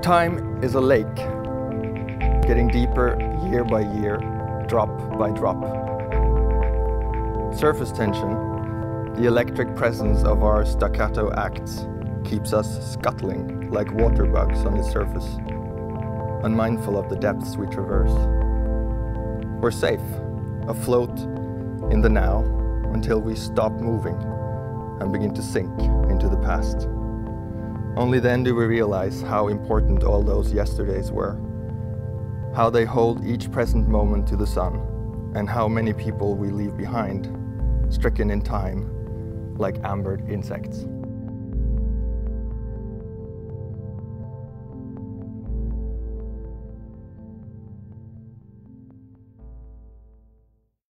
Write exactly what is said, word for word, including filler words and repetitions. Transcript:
Time is a lake, getting deeper year by year, drop by drop. Surface tension, the electric presence of our staccato acts, keeps us scuttling like water bugs on its surface, unmindful of the depths we traverse. We're safe, afloat in the now, until we stop moving and begin to sink into the past. Only then do we realize how important all those yesterdays were, how they hold each present moment to the sun, and how many people we leave behind, stricken in time like ambered insects.